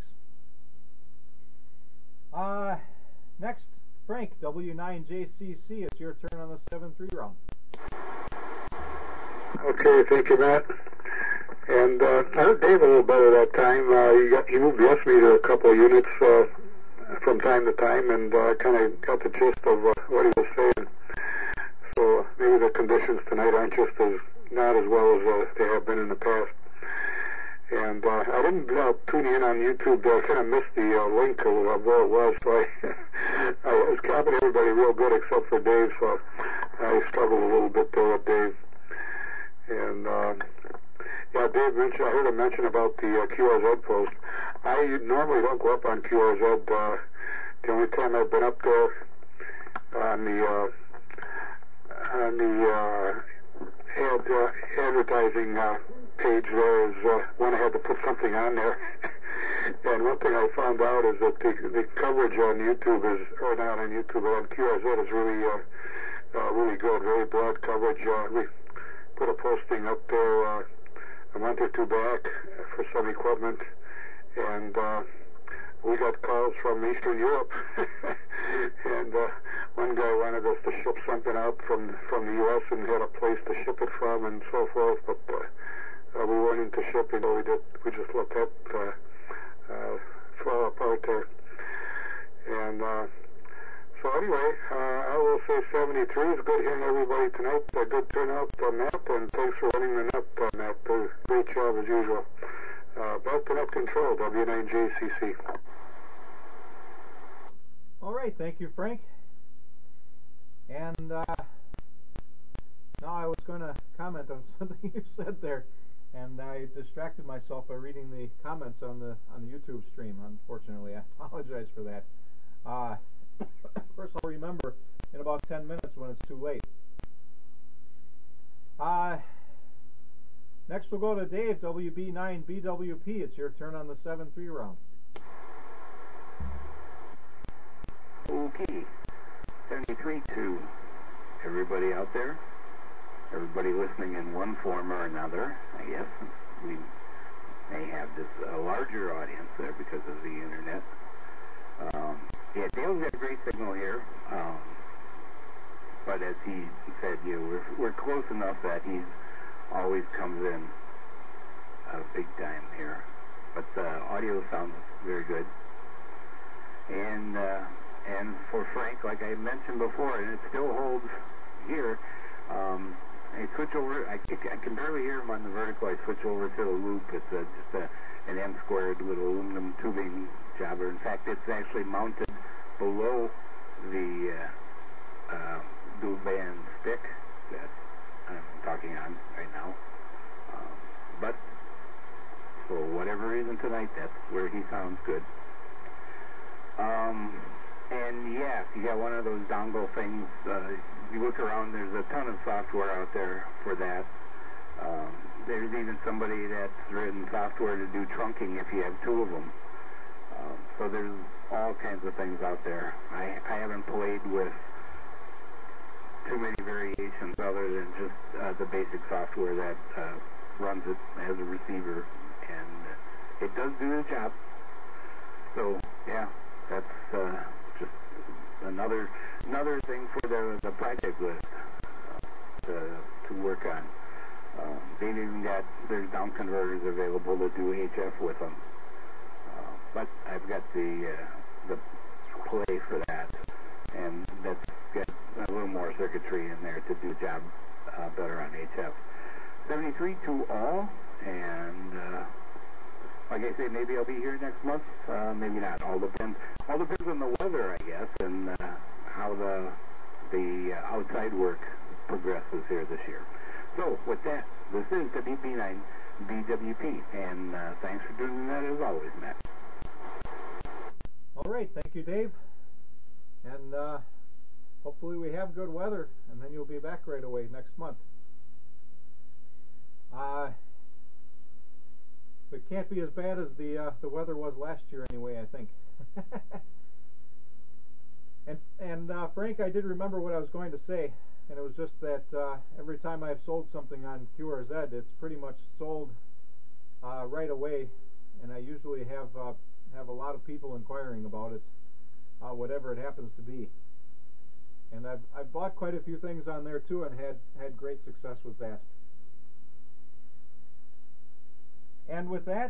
Next, Frank, W9JCC. It's your turn on the 7-3 round. Okay, thank you, Matt. And I heard Dave a little better that time. He moved the S meter a couple of units from time to time, and I kind of got the gist of what he was saying. So maybe the conditions tonight aren't not as well as they have been in the past. And I didn't tune in on YouTube. I kind of missed the link of where it was, so I was copying everybody real good except for Dave, so I struggled a little bit there with Dave. And yeah, Dave mentioned, I heard him mention about the QRZ post. I normally don't go up on QRZ. The only time I've been up there on the advertising page there is when I had to put something on there. And one thing I found out is that the coverage on YouTube or not on YouTube, but on QRZ is really good, very broad coverage. We put a posting up there a month or two back for some equipment, and we got calls from Eastern Europe. And one guy wanted us to ship something out from the U.S. and had a place to ship it from and so forth, but we weren't into shipping, so we just let that fall apart there. And so anyway, I will say 73 is good hearing everybody tonight. A good turnout, Matt, and thanks for running the net, Matt. Great job as usual. Back to net control, W9JCC. All right, thank you, Frank. And I was going to comment on something you said there, and I distracted myself by reading the comments on the YouTube stream. Unfortunately, I apologize for that. Of course, I'll remember in about 10 minutes when it's too late. Next we'll go to Dave, WB9BWP. It's your turn on the 7-3 round. Okay. 73 to everybody out there. Everybody listening in one form or another. I guess we may have a larger audience there because of the internet. Yeah, Dale's got a great signal here. But as he said, we're close enough that he always comes in big time here. But the audio sounds very good. And for Frank, like I mentioned before, and it still holds here, I switch over. I can barely hear him on the vertical. I switch over to the loop. It's just an M-squared little aluminum tubing jobber. In fact, it's actually mounted below the dual band stick that I'm talking on right now. But for whatever reason tonight, that's where he sounds good. And yeah, if you got one of those dongle things, you look around, there's a ton of software out there for that. There's even somebody that's written software to do trunking if you have two of them. So there's all kinds of things out there. I haven't played with too many variations other than just the basic software that runs it as a receiver, and it does do the job. So yeah, that's just another thing for the project list to work on. They've even got, there's down converters available to do HF with them. But I've got the play for that, and that's got a little more circuitry in there to do the job better on HF. 73 to all, and like I say, maybe I'll be here next month, maybe not. All depends on the weather, I guess, and how the outside work progresses here this year. So with that, this is WB9BWP, and thanks for doing that as always, Matt. All right, thank you, Dave. And hopefully we have good weather, and then you'll be back right away next month. It can't be as bad as the weather was last year anyway, I think. and Frank, I did remember what I was going to say, and it was just that every time I've sold something on QRZ, it's pretty much sold right away, and I usually have a lot of people inquiring about it, whatever it happens to be. And I've bought quite a few things on there too, and had great success with that. And with that,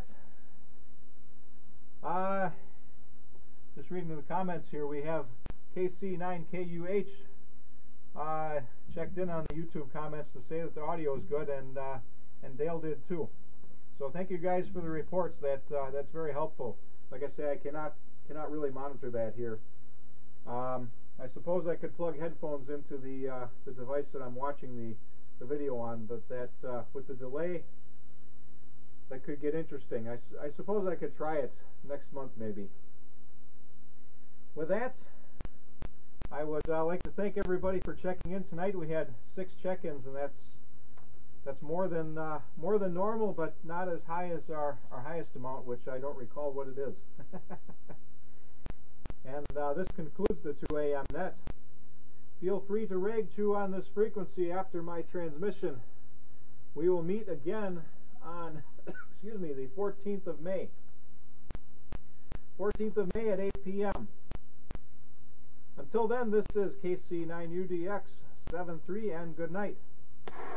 just reading the comments here, we have KC9UDX checked in on the YouTube comments to say that the audio is good, and Dale did too. So thank you guys for the reports. That's very helpful. Like I say, I cannot really monitor that here. I suppose I could plug headphones into the device that I'm watching the video on, but that with the delay, that could get interesting. I suppose I could try it next month maybe. With that, I would like to thank everybody for checking in tonight. We had 6 check-ins, and that's more than normal, but not as high as our highest amount, which I don't recall what it is. And this concludes the 2 a.m. net. Feel free to rag chew on this frequency after my transmission. We will meet again on excuse me, the 14th of May. 14th of May at 8 p.m. Until then, this is KC9UDX 7-3, and good night.